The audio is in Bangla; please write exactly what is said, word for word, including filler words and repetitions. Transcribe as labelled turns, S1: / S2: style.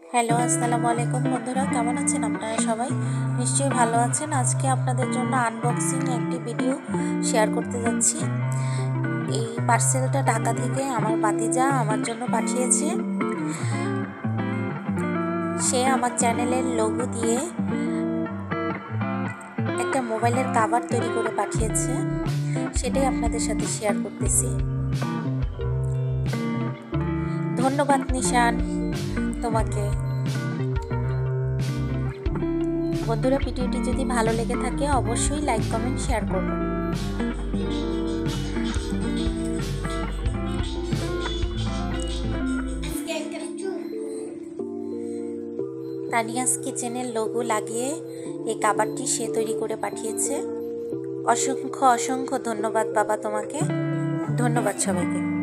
S1: হ্যালো, আসসালামু আলাইকুম বন্ধুরা, কেমন আছেন আপনারা? সবাই নিশ্চয়ই ভালো আছেন। আজকে আপনাদের জন্য আনবক্সিং একটি ভিডিও শেয়ার করতে যাচ্ছি। এই পার্সেলটা ঢাকা থেকে আমার ভাতিজা আমার জন্য পাঠিয়েছে। সে আমার চ্যানেলের লোগো দিয়ে একটা মোবাইলের কভার তৈরি করে পাঠিয়েছে, সেটাই আপনাদের সাথে শেয়ার করতেছি। ধন্যবাদ নিশান তোমাকে। বন্ধুরা, ভিডিওটি যদি ভালো লেগে থাকে অবশ্যই লাইক কমেন্ট শেয়ার করবেন। তানিয়াস কিচেনের লোগো লাগিয়ে এই কাভারটি সে তৈরি করে পাঠিয়েছে। অসংখ্য অসংখ্য ধন্যবাদ বাবা তোমাকে। ধন্যবাদ সবাইকে।